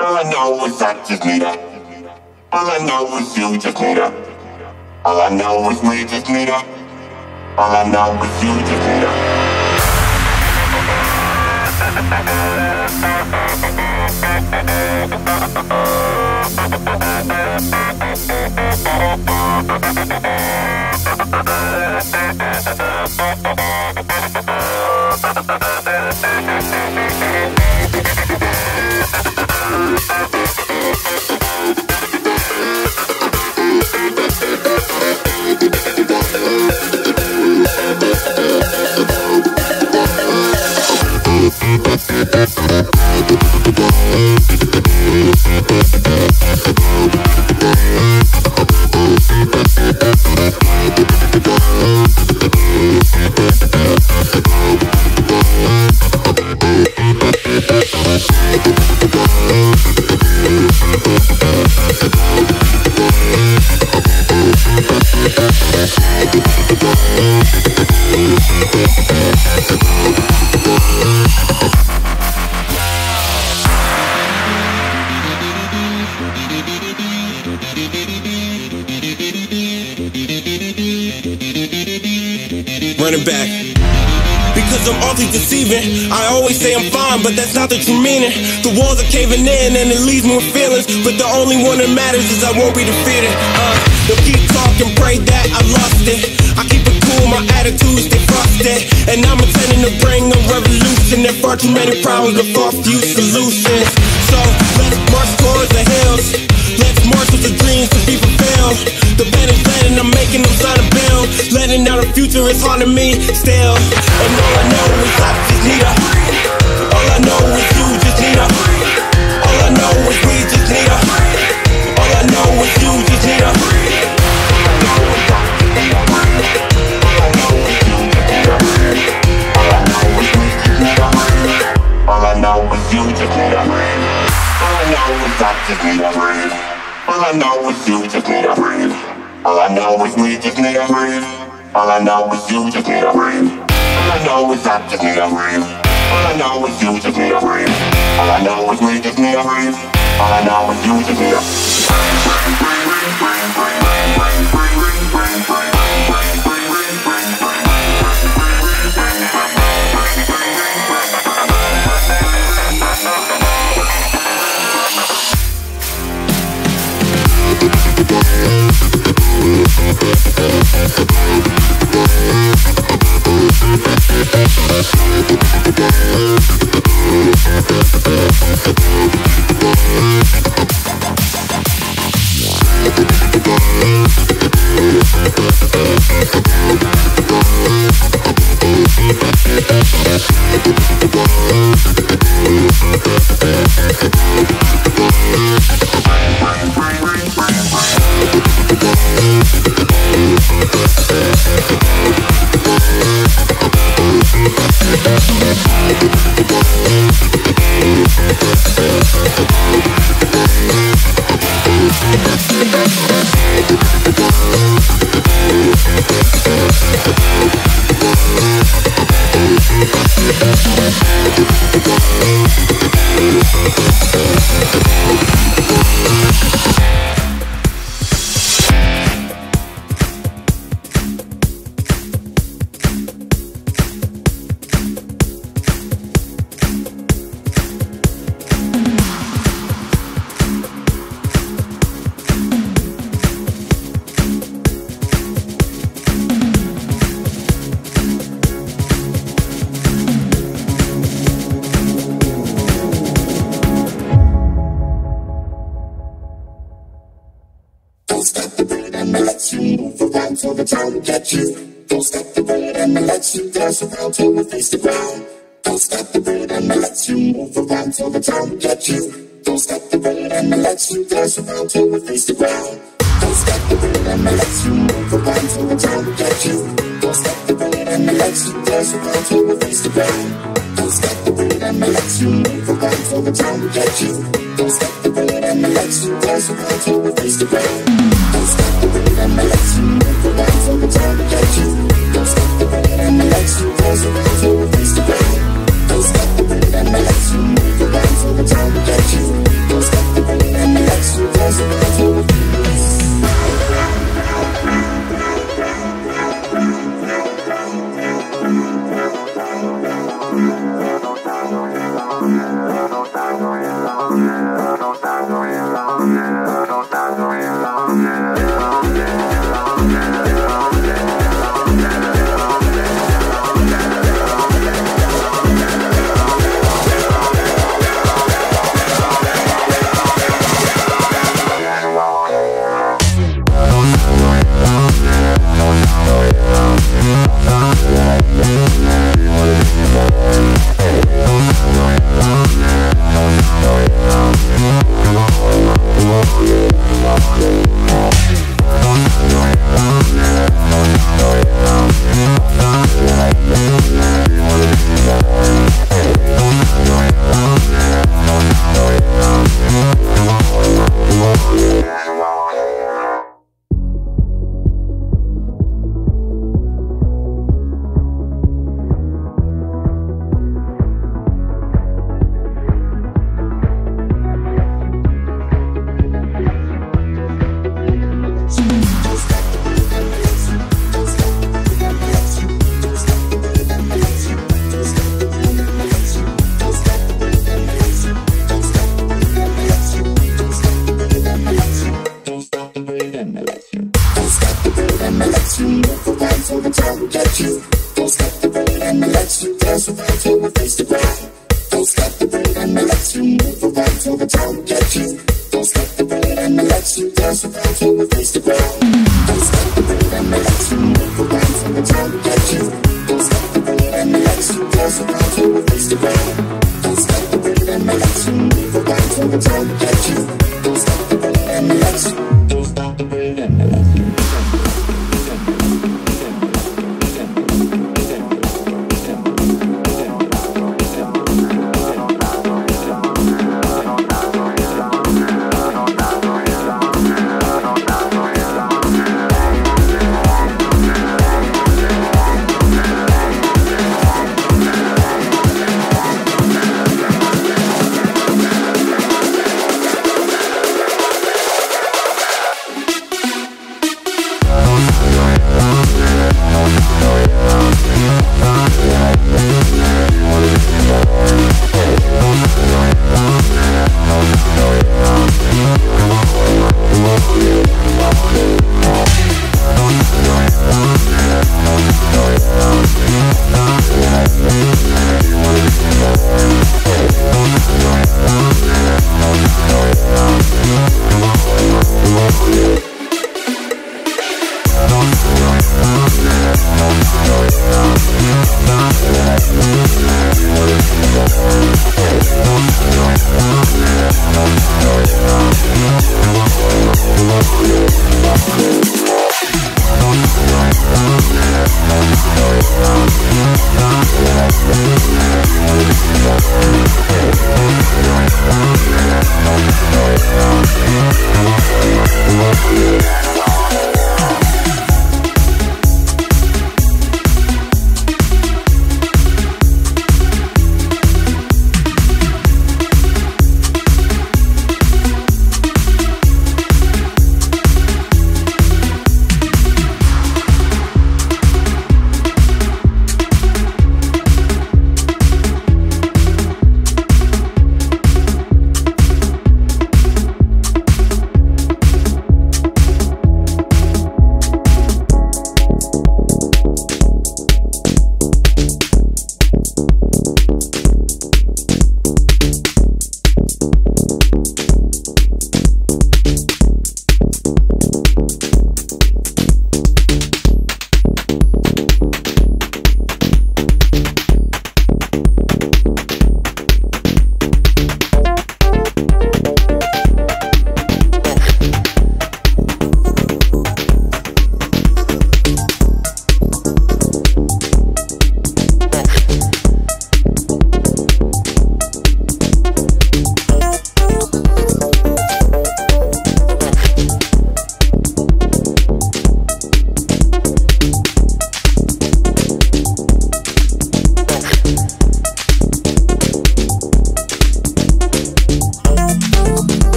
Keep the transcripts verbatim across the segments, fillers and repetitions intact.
All I know is I just need her. All I know is you just need her. All I know is we just need her. All I know is you just need her. Running back. Because I'm awfully deceiving. I always say I'm fine, but that's not the true meaning. The walls are caving in and it leaves me with feelings, but the only one that matters is I won't be defeated. uh, They'll keep talking, pray that I lost it. I keep it cool, my attitude stay frosted, and I'm intending to bring a revolution. There far too many problems, but far few solutions. So let's march towards the hills. Let's march with the dreams to be fulfilled. The pen is letting, I'm making them sign a bill. Letting out the future is haunting me still. And all I know is I just need her. All I know is you just need her. All I know is we just need her. All I know is you just need her. All I know is I just need her. All I know is you just need her. All I know is we just need her. All I know is you just need her. All I know is I just need her. All I know is you just need a breathe. All I know is we just need a breathe. All I know is you just need a breathe. All I know is I just need a breathe. All I know is you just need a breathe. All I know is we just need a breathe. All I know is you just need a till the time we get you. Don't stop the beat and I let you dance around till we face the ground. Don't stop the beat and I let you move around till the time we get you. Don't stop the beat and I let you dance around till we face the ground. Don't stop the beat and I let you move around till the time we get you. Don't stop the beat and I let you dance around till we face the ground. Don't stop the beat and I let you move around till the time we get you. Don't stop the beat and I let you dance around till we face the ground. Don't stop the beat and I let you move around till the time we get you. Don't stop the beat and I let you dance around till we face the ground. Don't stop the beat and I let you move around till the time we get you. Don't stop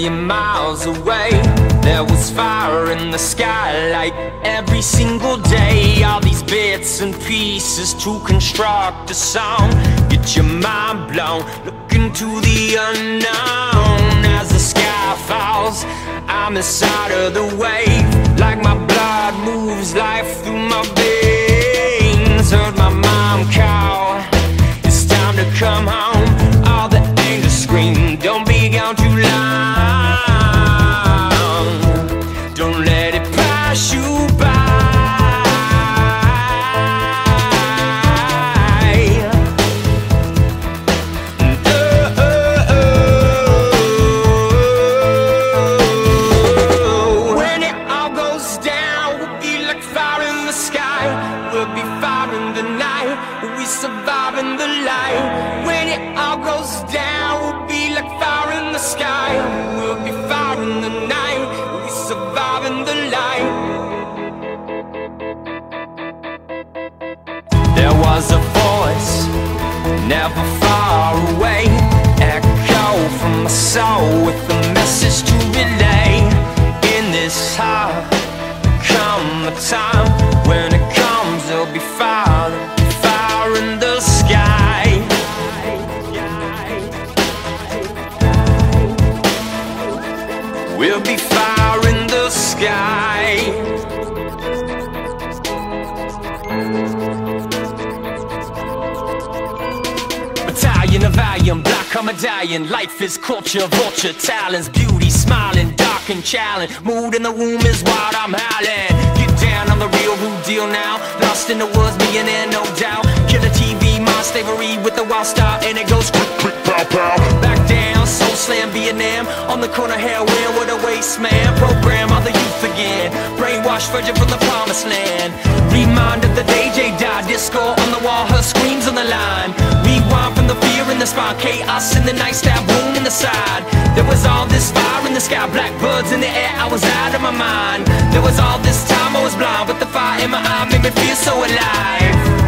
million miles away, there was fire in the sky like every single day. All these bits and pieces to construct a song. Get your mind blown, look into the unknown. As the sky falls, I'm inside of the wave. Like my blood moves life through my veins. Heard my mom call, it's time to come home. All the angels scream, don't be gone too long. Don't let it pass you by. When it all goes down, we'll be like fire in the sky. We'll be fire in the night, we surviving the light. When it all goes down, we'll be like fire in the sky. We'll be fire in the night, we surviving the light. There was a voice, never far away, echo from my soul with a message to relay. In this heart, come a time when it comes, there'll be fire, fire in the sky. We'll be fire in the sky. Battalion of Valium, black on medallion. Life is culture, vulture, talents, beauty, smiling, dark and challenge. Mood in the womb is wild, I'm howling. Get down on the real rude deal now. Lost in the woods, millionaire, no doubt. Killer T V, my slavery with the wild star, and it goes quick, quick, pow, pow. Back down, soul slam, Vietnam. On the corner, heroin with a waste man. Program all the youth again. Brainwashed virgin from the promised land. Remind of the day J died. Disco on the wall, her screams on the line. Rewind from the fear in the spine. Chaos in the night, stab wound in the side. There was all this fire in the sky, black birds in the air, I was out of my mind. There was all this time I was blind, but the fire in my eye made me feel so alive.